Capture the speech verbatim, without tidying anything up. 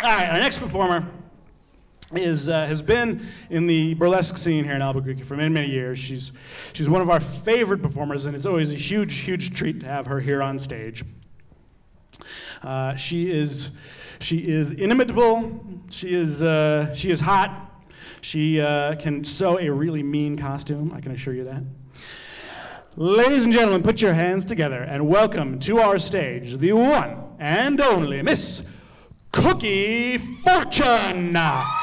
All right, our next performer is uh, has been in the burlesque scene here in Albuquerque for many, many years. She's she's one of our favorite performers, and it's always a huge, huge treat to have her here on stage. Uh, she is she is inimitable. She is uh, she is hot. She uh, can sew a really mean costume. I can assure you that. Ladies and gentlemen, put your hands together and welcome to our stage the one and only Miss Cookie Fortune.